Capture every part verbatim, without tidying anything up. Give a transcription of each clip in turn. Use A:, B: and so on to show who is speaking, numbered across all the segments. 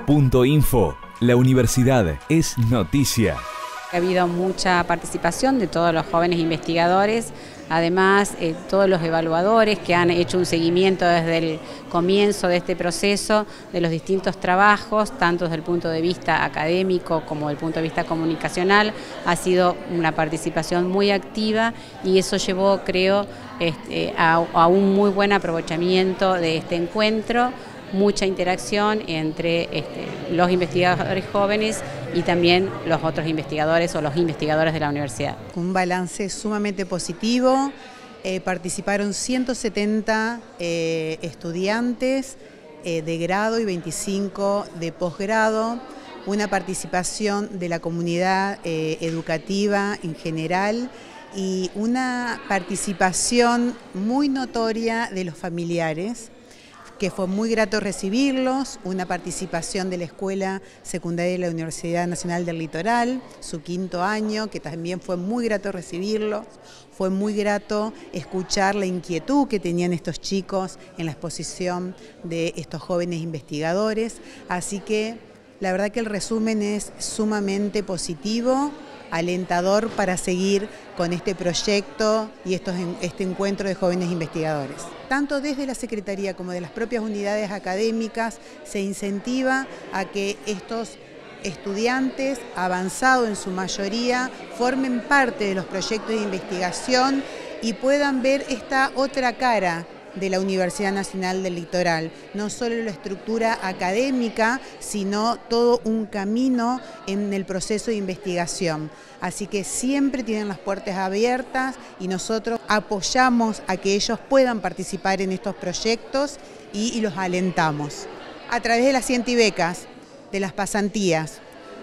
A: Punto info. La universidad es noticia.
B: Ha habido mucha participación de todos los jóvenes investigadores, además eh, todos los evaluadores que han hecho un seguimiento desde el comienzo de este proceso de los distintos trabajos, tanto desde el punto de vista académico como desde el punto de vista comunicacional. Ha sido una participación muy activa y eso llevó, creo, este, a, a un muy buen aprovechamiento de este encuentro, mucha interacción entre este, los investigadores jóvenes y también los otros investigadores o los investigadores de la universidad.
C: Un balance sumamente positivo, eh, participaron ciento setenta eh, estudiantes eh, de grado y veinticinco de posgrado, una participación de la comunidad eh, educativa en general y una participación muy notoria de los familiares, que fue muy grato recibirlos, una participación de la Escuela Secundaria de la Universidad Nacional del Litoral, su quinto año, que también fue muy grato recibirlos, fue muy grato escuchar la inquietud que tenían estos chicos en la exposición de estos jóvenes investigadores, así que la verdad que el resumen es sumamente positivo, alentador para seguir con este proyecto y estos, este encuentro de jóvenes investigadores. Tanto desde la Secretaría como de las propias unidades académicas se incentiva a que estos estudiantes, avanzados en su mayoría, formen parte de los proyectos de investigación y puedan ver esta otra cara de la Universidad Nacional del Litoral, no solo la estructura académica, sino todo un camino en el proceso de investigación. Así que siempre tienen las puertas abiertas y nosotros apoyamos a que ellos puedan participar en estos proyectos y, y los alentamos. A través de las Cientibecas, de las pasantías,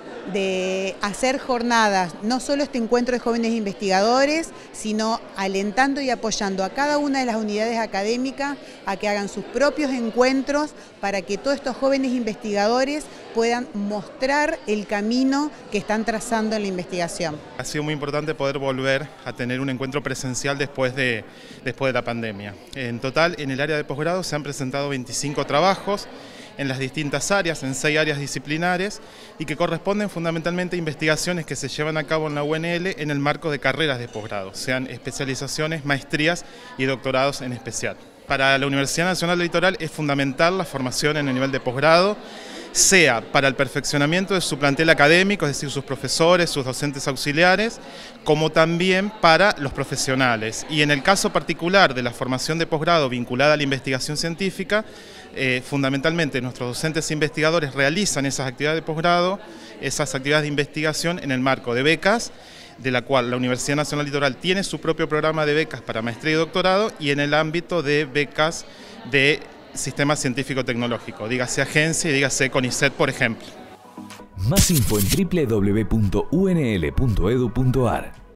C: de hacer jornadas, no solo este encuentro de jóvenes investigadores, sino alentando y apoyando a cada una de las unidades académicas a que hagan sus propios encuentros para que todos estos jóvenes investigadores puedan mostrar el camino que están trazando en la investigación.
D: Ha sido muy importante poder volver a tener un encuentro presencial después de, después de la pandemia. En total, en el área de posgrado se han presentado veinticinco trabajos en las distintas áreas, en seis áreas disciplinares y que corresponden fundamentalmente a investigaciones que se llevan a cabo en la U N L en el marco de carreras de posgrado, sean especializaciones, maestrías y doctorados en especial. Para la Universidad Nacional del Litoral es fundamental la formación en el nivel de posgrado, sea para el perfeccionamiento de su plantel académico, es decir, sus profesores, sus docentes auxiliares, como también para los profesionales. Y en el caso particular de la formación de posgrado vinculada a la investigación científica, eh, fundamentalmente nuestros docentes e investigadores realizan esas actividades de posgrado, esas actividades de investigación en el marco de becas, de la cual la Universidad Nacional Litoral tiene su propio programa de becas para maestría y doctorado, y en el ámbito de becas de sistema científico-tecnológico, dígase agencia y dígase CONICET, por ejemplo.
A: Más info en doble u doble u doble u punto u n l punto e d u punto a r.